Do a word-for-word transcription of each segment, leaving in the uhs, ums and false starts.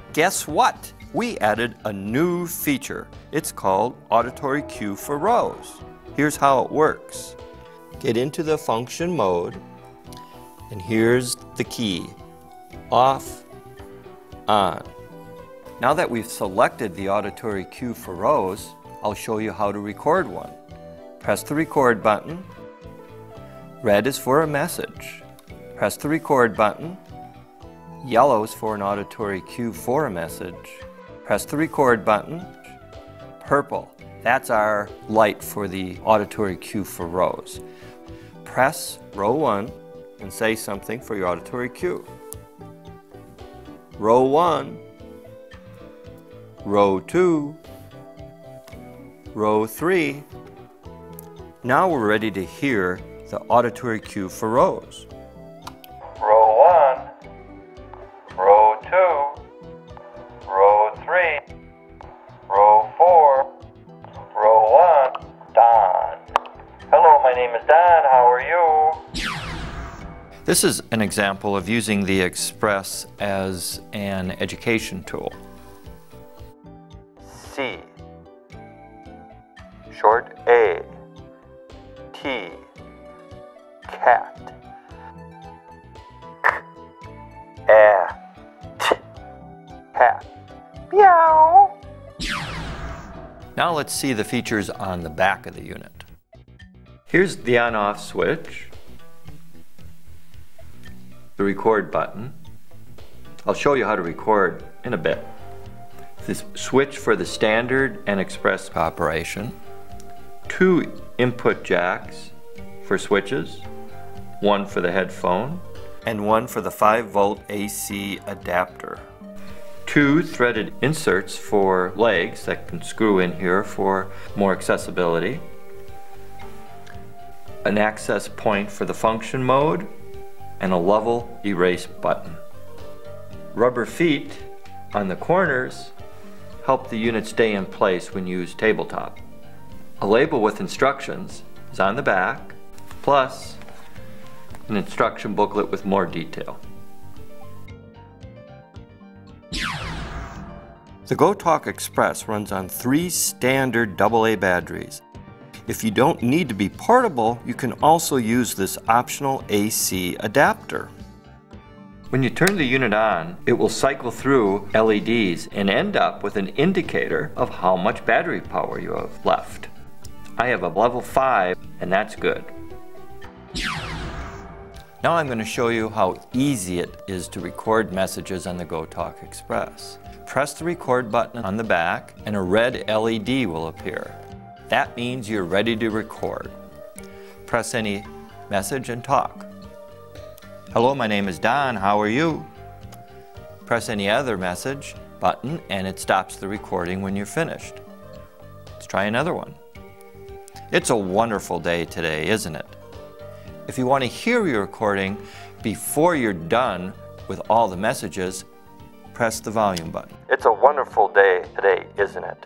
Guess what? We added a new feature. It's called Auditory Cue for rows. Here's how it works. Get into the function mode, and here's the key. Off, on. Now that we've selected the auditory cue for rows, I'll show you how to record one. Press the record button. Red is for a message. Press the record button. Yellow is for an auditory cue for a message. Press the record button. Purple, that's our light for the auditory cue for rows. Press row one and say something for your auditory cue. Row one, row two, row three. Now we're ready to hear the auditory cue for rows. Row one, row two, row three, row four, row one, Don. Hello, my name is Don, how are you? This is an example of using the Express as an education tool. C, short A, T, cat, K, A, T, cat, meow. Now let's see the features on the back of the unit. Here's the on-off switch, the record button. I'll show you how to record in a bit. This switch for the standard and express operation. Two input jacks for switches, one for the headphone, and one for the five volt A C adapter. Two threaded inserts for legs that can screw in here for more accessibility. An access point for the function mode, and a level erase button. Rubber feet on the corners help the unit stay in place when used tabletop. A label with instructions is on the back, plus an instruction booklet with more detail. The GoTalk Express runs on three standard double A batteries. If you don't need to be portable, you can also use this optional A C adapter. When you turn the unit on, it will cycle through L E Ds and end up with an indicator of how much battery power you have left. I have a level five, and that's good. Now I'm going to show you how easy it is to record messages on the GoTalk Express. Press the record button on the back, and a red L E D will appear. That means you're ready to record. Press any message and talk. Hello, my name is Don, how are you? Press any other message button and it stops the recording when you're finished. Let's try another one. It's a wonderful day today, isn't it? If you want to hear your recording before you're done with all the messages, press the volume button. It's a wonderful day today, isn't it?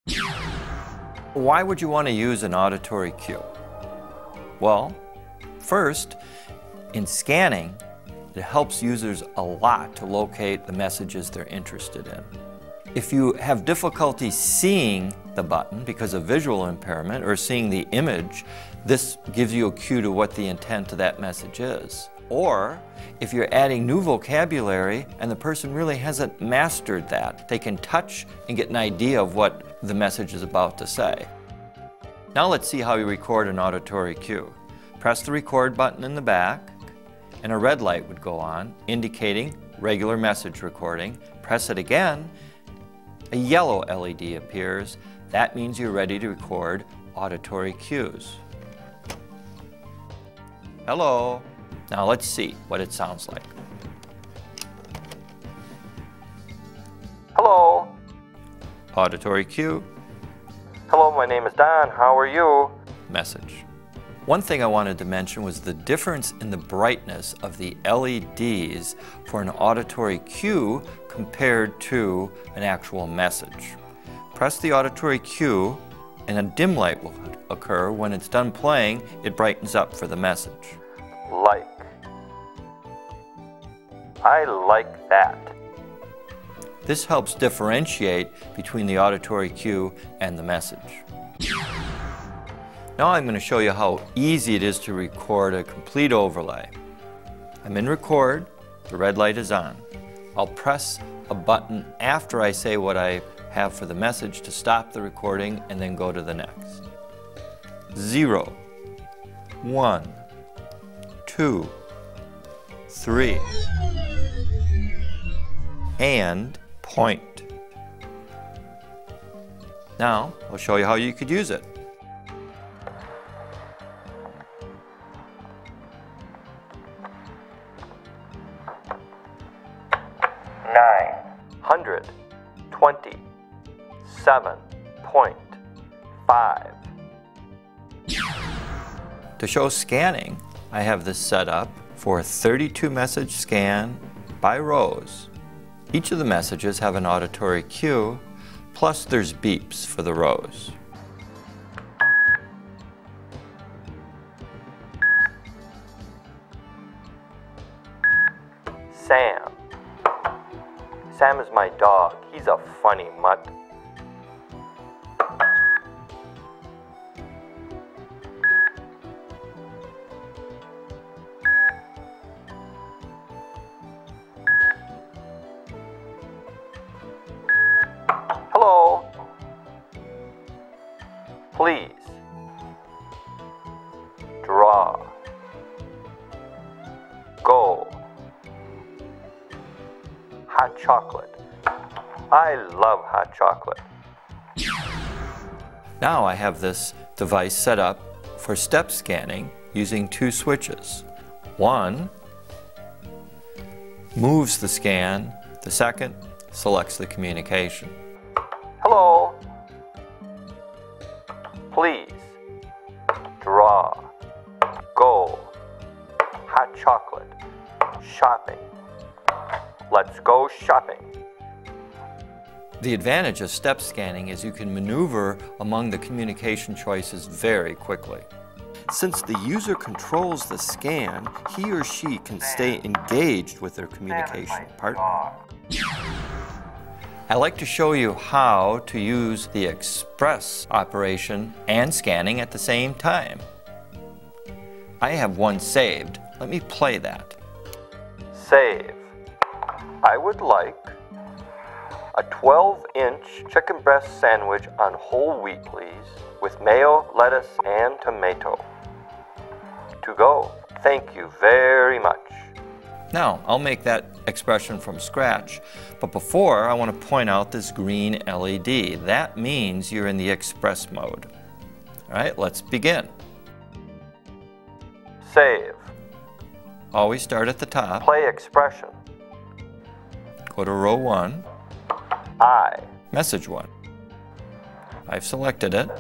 Why would you want to use an auditory cue? Well, first, in scanning, it helps users a lot to locate the messages they're interested in. If you have difficulty seeing the button because of visual impairment or seeing the image, this gives you a cue to what the intent of that message is. Or if you're adding new vocabulary and the person really hasn't mastered that, they can touch and get an idea of what the message is about to say. Now let's see how you record an auditory cue. Press the record button in the back, and a red light would go on, indicating regular message recording. Press it again, a yellow L E D appears. That means you're ready to record auditory cues. Hello. Now let's see what it sounds like. Hello. Auditory cue. Hello, my name is Don, how are you? Message. One thing I wanted to mention was the difference in the brightness of the L E Ds for an auditory cue compared to an actual message. Press the auditory cue and a dim light will occur. When it's done playing, it brightens up for the message. Like. I like that. This helps differentiate between the auditory cue and the message. Now I'm going to show you how easy it is to record a complete overlay. I'm in record, the red light is on. I'll press a button after I say what I have for the message to stop the recording and then go to the next. Zero, one, two, three, and point. Now, I'll show you how you could use it. Nine hundred twenty-seven point five. To show scanning, I have this set up for a thirty-two message scan by rows. Each of the messages have an auditory cue, plus there's beeps for the rows. Sam. Sam is my dog. He's a funny mutt. Hello. Please. Draw. Go. Hot chocolate. I love hot chocolate. Now I have this device set up for step scanning using two switches. One moves the scan, the second selects the communication. Hello. Please. Draw. Go. Hot chocolate. Shopping. Let's go shopping. The advantage of step scanning is you can maneuver among the communication choices very quickly. Since the user controls the scan, he or she can stay engaged with their communication partner. I like to show you how to use the express operation and scanning at the same time. I have one saved. Let me play that. Save. I would like a twelve inch chicken breast sandwich on whole wheat, please, with mayo, lettuce, and tomato. To go. Thank you very much. Now, I'll make that expression from scratch, but before I want to point out this green L E D. That means you're in the express mode. All right, let's begin. Save. Always start at the top. Play expression. Go to row one. I. Message one. I've selected it.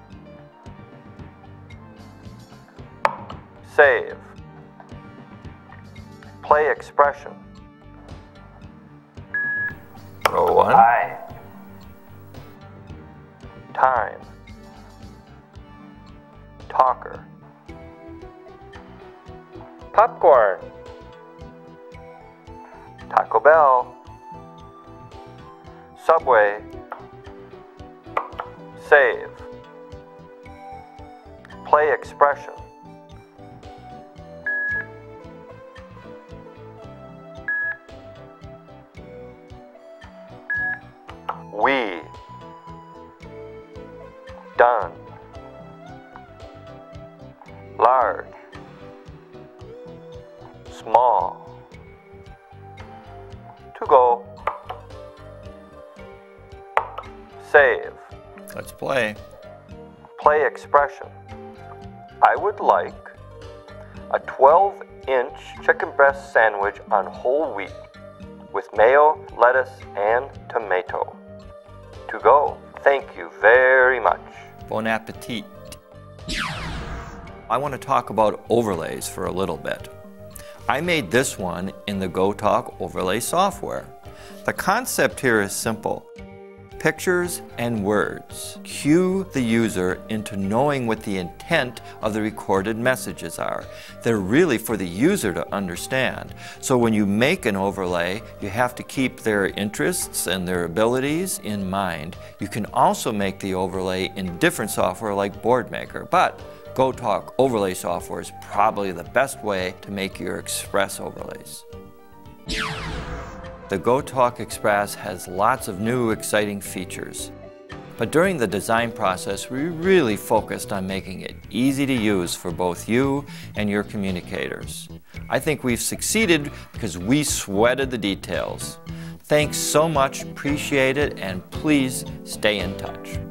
Save. Play expression. Row one. I. Time. Talker. Popcorn. Taco Bell. Subway. Save. Play expression. We. Done. Large. Small. To go. Save. Let's play. Play expression. I would like a twelve inch chicken breast sandwich on whole wheat with mayo, lettuce, and tomato. To go. Thank you very much. Bon appetit. I want to talk about overlays for a little bit. I made this one in the GoTalk overlay software. The concept here is simple. pictures and words. Cue the user into knowing what the intent of the recorded messages are. They're really for the user to understand. So when you make an overlay, you have to keep their interests and their abilities in mind. You can also make the overlay in different software like BoardMaker, but GoTalk overlay software is probably the best way to make your Express overlays. The GoTalk Express has lots of new exciting features. But during the design process, we really focused on making it easy to use for both you and your communicators. I think we've succeeded because we sweated the details. Thanks so much, appreciate it, and please stay in touch.